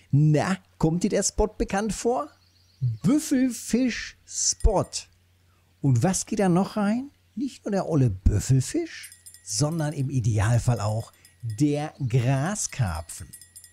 Na, kommt dir der Spot bekannt vor? Büffelfisch-Spot. Und was geht da noch rein? Nicht nur der olle Büffelfisch, sondern im Idealfall auch der Graskarpfen.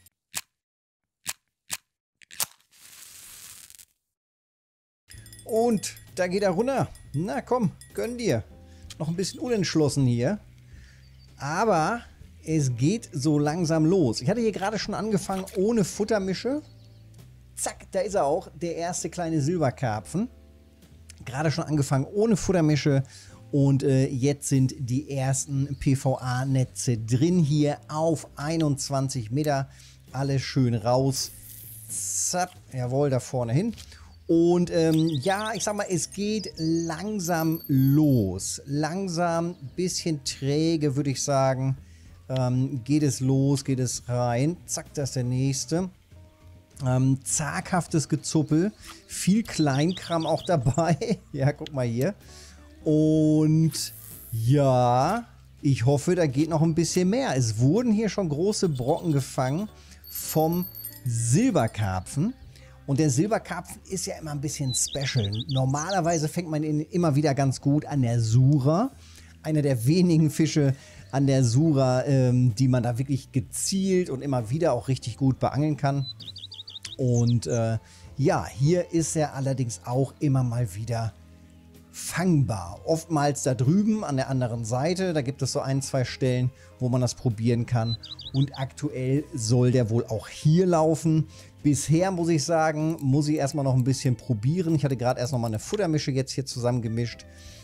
Und da geht er runter. Na komm, gönn dir. Noch ein bisschen unentschlossen hier. Aber es geht so langsam los. Ich hatte hier gerade schon angefangen ohne Futtermische. Zack, da ist er auch, der erste kleine Silberkarpfen. Gerade schon angefangen ohne Futtermische. Und jetzt sind die ersten PVA-Netze drin hier auf 21 Meter. Alles schön raus. Zapp, jawohl, da vorne hin. Und ja, ich sag mal, es geht langsam los. Langsam, bisschen träge, würde ich sagen. Geht es los, geht es rein. Zack, da ist der nächste. Zaghaftes Gezuppel. Viel Kleinkram auch dabei. Ja, guck mal hier. Und ja, ich hoffe, da geht noch ein bisschen mehr. Es wurden hier schon große Brocken gefangen vom Silberkarpfen. Und der Silberkarpfen ist ja immer ein bisschen special. Normalerweise fängt man ihn immer wieder ganz gut an der Sura. Einer der wenigen Fische an der Sura, die man da wirklich gezielt und immer wieder auch richtig gut beangeln kann. Und ja, hier ist er allerdings auch immer mal wieder fangbar. Oftmals da drüben an der anderen Seite. Da gibt es so ein, zwei Stellen, wo man das probieren kann. Und aktuell soll der wohl auch hier laufen. Bisher muss ich sagen, muss ich erstmal noch ein bisschen probieren. Ich hatte gerade erst noch mal eine Futtermische jetzt hier zusammengemischt.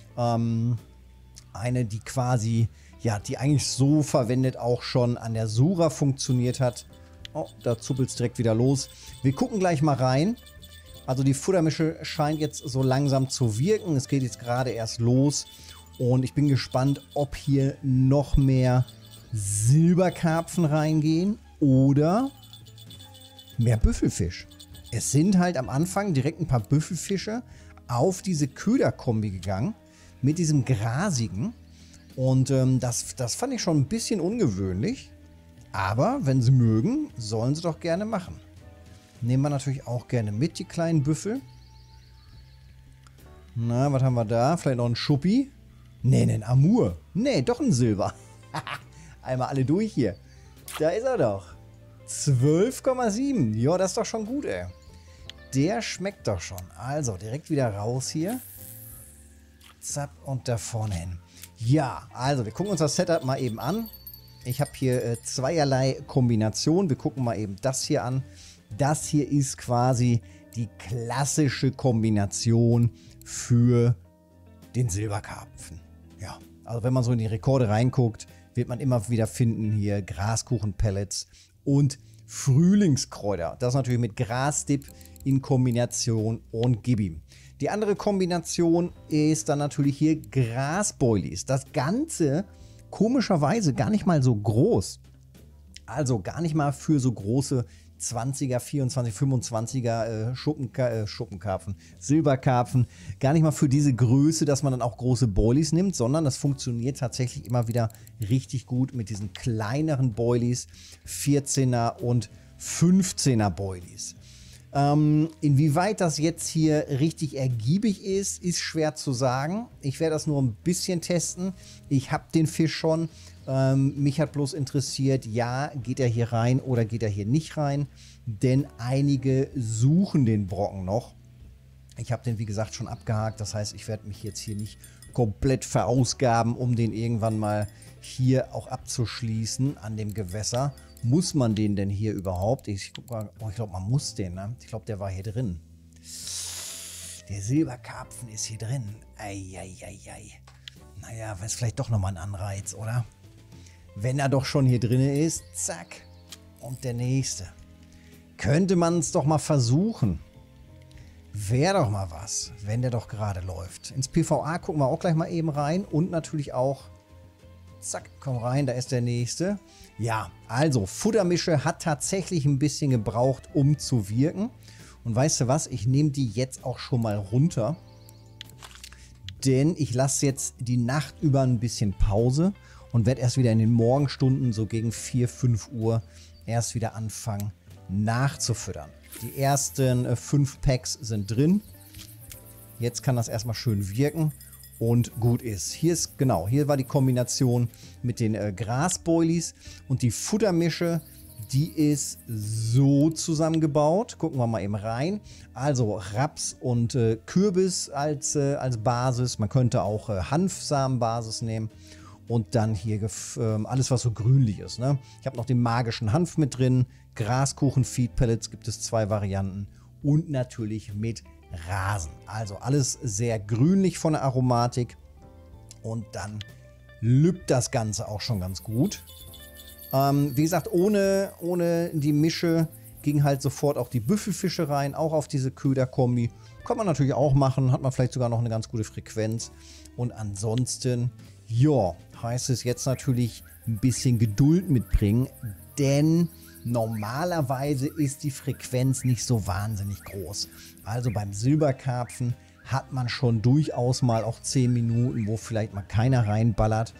Eine, die quasi, ja, die eigentlich so verwendet auch schon an der Sura funktioniert hat. Oh, da zuppelt es direkt wieder los. Wir gucken gleich mal rein. Also die Futtermische scheint jetzt so langsam zu wirken. Es geht jetzt gerade erst los. Und ich bin gespannt, ob hier noch mehr Silberkarpfen reingehen oder mehr Büffelfisch. Es sind halt am Anfang direkt ein paar Büffelfische auf diese Köderkombi gegangen mit diesem grasigen. Und das fand ich schon ein bisschen ungewöhnlich. Aber wenn sie mögen, sollen sie doch gerne machen. Nehmen wir natürlich auch gerne mit, die kleinen Büffel. Na, was haben wir da? Vielleicht noch ein Schuppi? Nee, ein Amur. Nee, doch ein Silber. Einmal alle durch hier. Da ist er doch. 12,7. Ja, das ist doch schon gut, ey. Der schmeckt doch schon. Also, direkt wieder raus hier. Zapp und da vorne hin. Ja, also, wir gucken uns das Setup mal eben an. Ich habe hier zweierlei Kombination. Wir gucken mal eben das hier an. Das hier ist quasi die klassische Kombination für den Silberkarpfen. Ja, also wenn man so in die Rekorde reinguckt, wird man immer wieder finden hier Graskuchenpellets und Frühlingskräuter. Das natürlich mit Grasdip in Kombination und Gib ihm. Die andere Kombination ist dann natürlich hier Grasboilies. Das Ganze komischerweise gar nicht mal so groß. Also gar nicht mal für so große 20er, 24, 25er Schuppenkarpfen, Silberkarpfen. Gar nicht mal für diese Größe, dass man dann auch große Boilies nimmt, sondern das funktioniert tatsächlich immer wieder richtig gut mit diesen kleineren Boilies, 14er und 15er Boilies. Inwieweit das jetzt hier richtig ergiebig ist, ist schwer zu sagen. Ich werde das nur ein bisschen testen. Ich habe den Fisch schon. Mich hat bloß interessiert, ja, geht er hier rein oder geht er hier nicht rein? Denn einige suchen den Brocken noch. Ich habe den, wie gesagt, schon abgehakt. Das heißt, ich werde mich jetzt hier nicht komplett verausgaben, um den irgendwann mal hier auch abzuschließen an dem Gewässer. Muss man den denn hier überhaupt? Ich glaube, man muss den, ne? Ich glaube, der war hier drin. Der Silberkarpfen ist hier drin. Eieiei. Naja, ist vielleicht doch nochmal ein Anreiz, oder? Wenn er doch schon hier drin ist, zack. Und der nächste. Könnte man es doch mal versuchen. Wäre doch mal was, wenn der doch gerade läuft. Ins PVA gucken wir auch gleich mal eben rein. Und natürlich auch, zack, komm rein, da ist der nächste. Ja, also Futtermische hat tatsächlich ein bisschen gebraucht, um zu wirken. Und weißt du was, ich nehme die jetzt auch schon mal runter. Denn ich lasse jetzt die Nacht über ein bisschen Pause und werde erst wieder in den Morgenstunden, so gegen 4, 5 Uhr, erst wieder anfangen nachzufüttern. Die ersten 5 Packs sind drin. Jetzt kann das erstmal schön wirken und gut ist. Hier war die Kombination mit den Grasboilies und die Futtermische, die ist so zusammengebaut. Gucken wir mal eben rein. Also Raps und Kürbis als Basis. Man könnte auch Hanfsamenbasis nehmen. Und dann hier alles, was so grünlich ist. Ne? Ich habe noch den magischen Hanf mit drin. Graskuchen, Feed Pellets gibt es 2 Varianten. Und natürlich mit Rasen. Also alles sehr grünlich von der Aromatik. Und dann lübt das Ganze auch schon ganz gut. Wie gesagt, ohne die Mische ging halt sofort auch die Büffelfische rein. Auch auf diese Köderkombi. Kann man natürlich auch machen. Hat man vielleicht sogar noch eine ganz gute Frequenz. Und ansonsten, ja, heißt es jetzt natürlich ein bisschen Geduld mitbringen. Denn normalerweise ist die Frequenz nicht so wahnsinnig groß. Also beim Silberkarpfen hat man schon durchaus mal auch 10 Minuten, wo vielleicht mal keiner reinballert.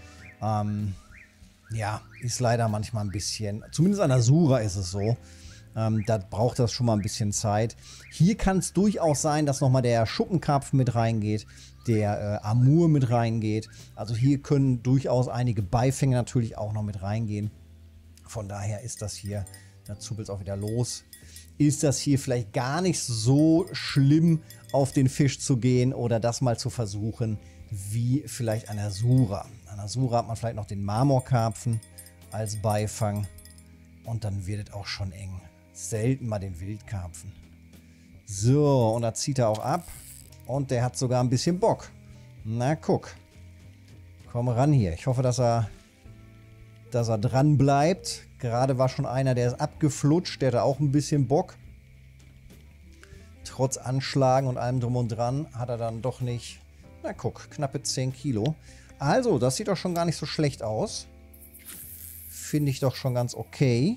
Ja, ist leider manchmal ein bisschen, zumindest an der Sura ist es so. Da braucht das schon mal ein bisschen Zeit. Hier kann es durchaus sein, dass nochmal der Schuppenkarpfen mit reingeht, der Amur mit reingeht. Also hier können durchaus einige Beifänge natürlich auch noch mit reingehen. Von daher ist das hier, da zuppelt es auch wieder los, ist das hier vielleicht gar nicht so schlimm, auf den Fisch zu gehen oder das mal zu versuchen, wie vielleicht an der Sura. An der Sura hat man vielleicht noch den Marmorkarpfen als Beifang und dann wird es auch schon eng. Selten mal den Wildkarpfen. So, und da zieht er auch ab und der hat sogar ein bisschen Bock. Na, guck. Komm ran hier. Ich hoffe, dass er dran bleibt. Gerade war schon einer, der ist abgeflutscht. Der hatte auch ein bisschen Bock. Trotz Anschlagen und allem drum und dran hat er dann doch nicht... Na guck, knappe 10 Kilo. Also, das sieht doch schon gar nicht so schlecht aus. Finde ich doch schon ganz okay.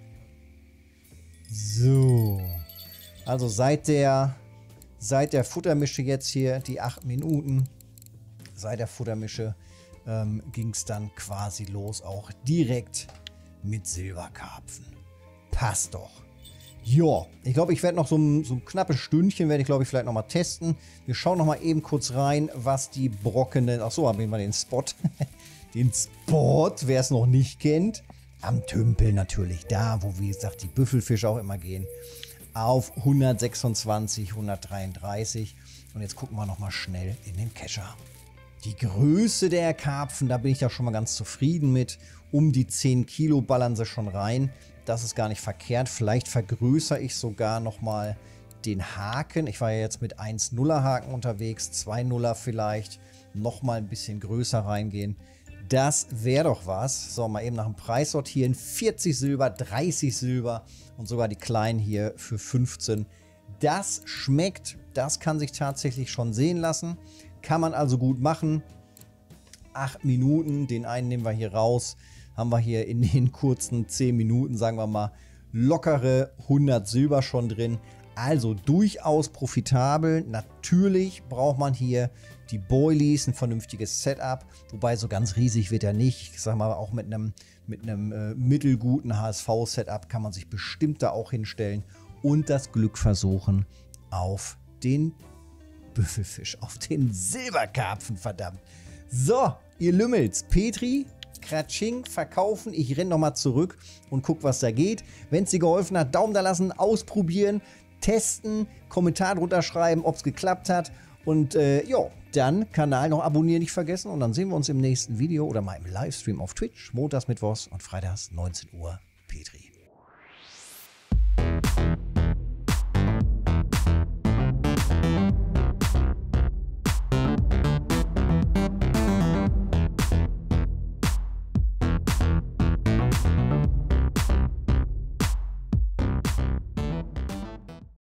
So. Also seit der Futtermische jetzt hier, die 8 Minuten, seit der Futtermische ging es dann quasi los, auch direkt mit Silberkarpfen. Passt doch. Ja, ich glaube, ich werde noch so ein knappes Stündchen, werde ich glaube ich vielleicht nochmal testen. Wir schauen nochmal eben kurz rein, was die brockenen, achso, haben wir mal den Spot. Den Spot, wer es noch nicht kennt, am Tümpel natürlich, da wo wie gesagt die Büffelfische auch immer gehen, auf 126, 133. Und jetzt gucken wir nochmal schnell in den Kescher. Die Größe der Karpfen, da bin ich ja schon mal ganz zufrieden mit. Um die 10 Kilo ballern sie schon rein. Das ist gar nicht verkehrt. Vielleicht vergrößere ich sogar nochmal den Haken. Ich war ja jetzt mit 1,0er Haken unterwegs, 2,0er vielleicht. Nochmal ein bisschen größer reingehen. Das wäre doch was. So, mal eben nach dem Preis sortieren. 40 Silber, 30 Silber und sogar die kleinen hier für 15. Das schmeckt. Das kann sich tatsächlich schon sehen lassen. Kann man also gut machen. 8 Minuten, den einen nehmen wir hier raus. Haben wir hier in den kurzen 10 Minuten, sagen wir mal, lockere 100 Silber schon drin. Also durchaus profitabel. Natürlich braucht man hier die Boilies, ein vernünftiges Setup. Wobei so ganz riesig wird er nicht. Ich sag mal, auch mit einem mittelguten HSV-Setup kann man sich bestimmt da auch hinstellen. Und das Glück versuchen auf den Büffelfisch, auf den Silberkarpfen, verdammt. So, ihr Lümmels, Petri, Kratsching, verkaufen. Ich renne nochmal zurück und gucke, was da geht. Wenn es dir geholfen hat, Daumen da lassen, ausprobieren, testen, Kommentar drunter schreiben, ob es geklappt hat. Und ja, dann Kanal noch abonnieren nicht vergessen. Und dann sehen wir uns im nächsten Video oder mal im Livestream auf Twitch. Montags, Mittwochs und Freitags 19 Uhr. Petri.